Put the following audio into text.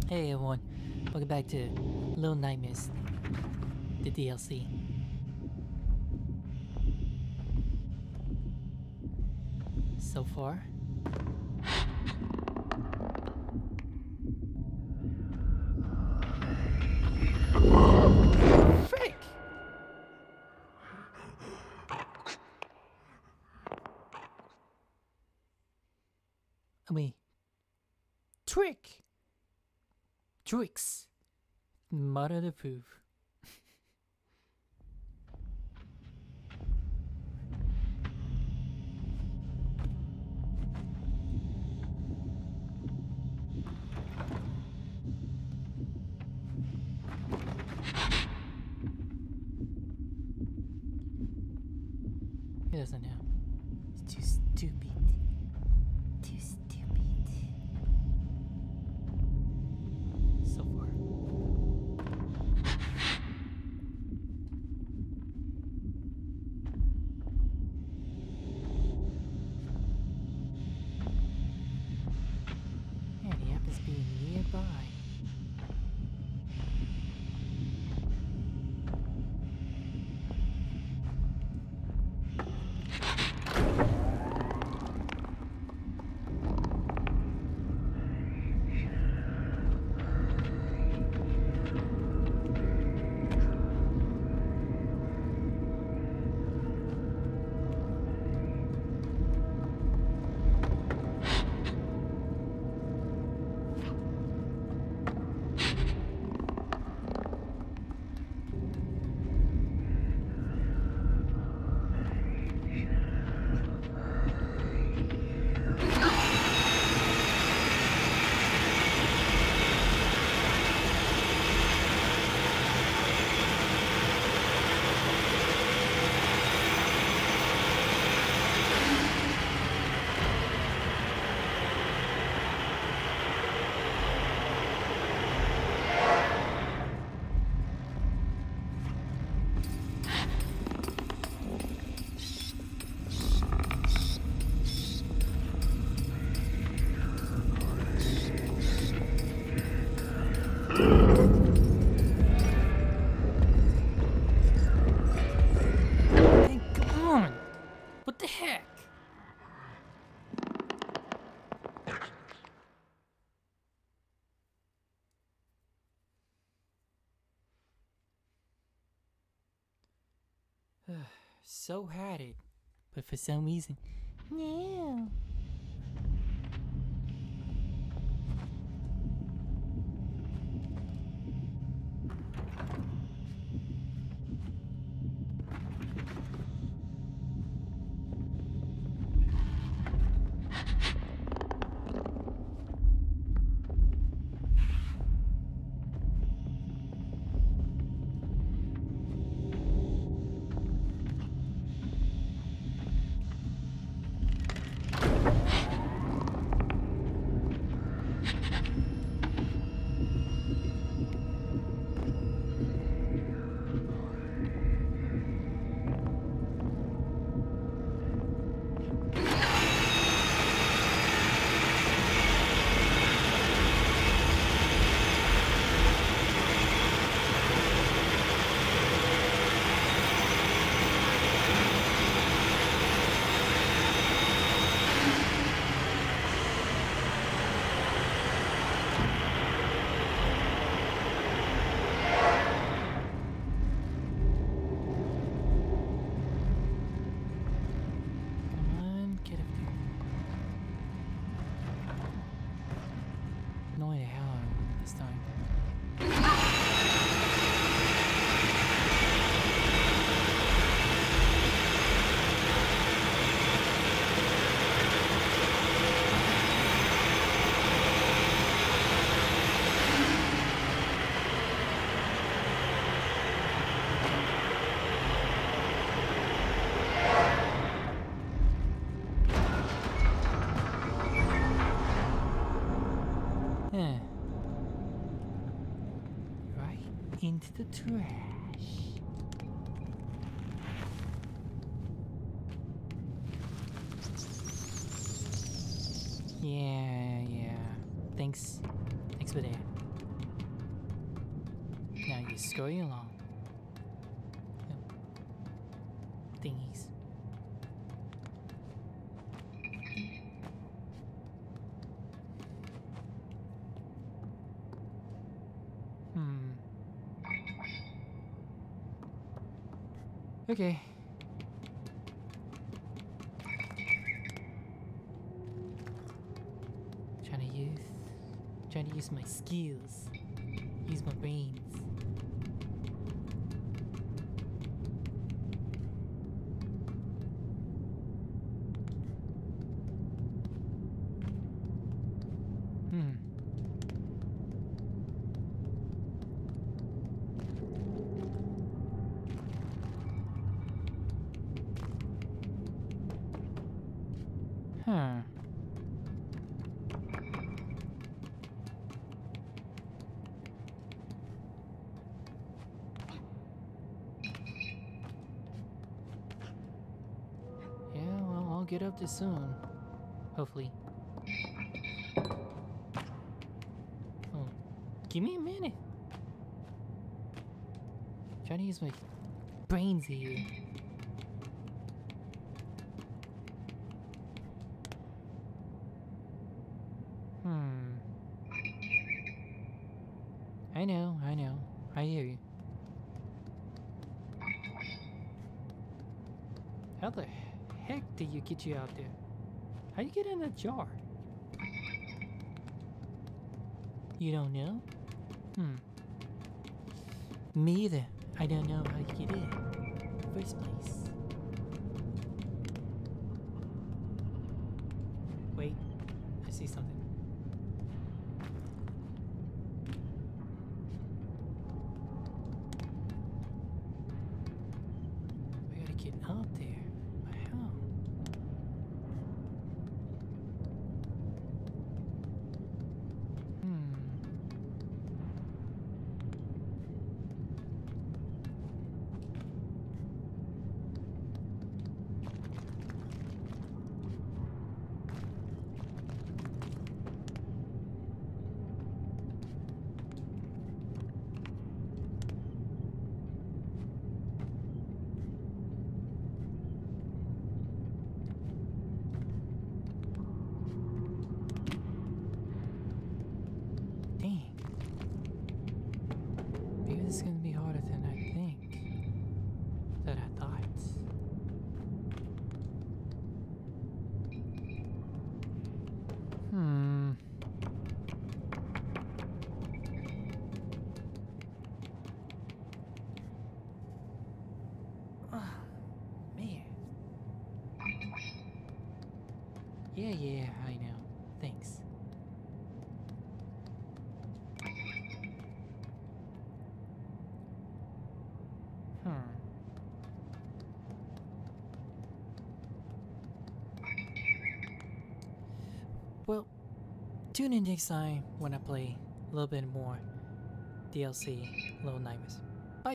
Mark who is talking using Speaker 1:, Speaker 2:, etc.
Speaker 1: Hey everyone, welcome back to Little Nightmares, the DLC. So far, frick! I mean, tricks, mother the proof. He doesn't know. He's too stupid. Too stupid. So far. Man, he happens to be nearby. What the heck? So had it, but for some reason, no. No idea how I win this time. Right into the trash. Yeah. Thanks for that. be scurrying along. Thingies. Okay. Trying to use my skills. Use my brains. Huh. Yeah, well, I'll get up there soon. Hopefully. Oh, give me a minute. Trying to use my brains here. I know. I hear you. How the heck did you get you out there? How you get in that jar? You don't know? Me either. I don't know how you get in. First place. Wait, I see something. I gotta get out there. But how? This is gonna be harder than I think. That I thought. Oh, man. Yeah, I know. Thanks. Well, tune in next time when I play a little bit more DLC Little Nightmares.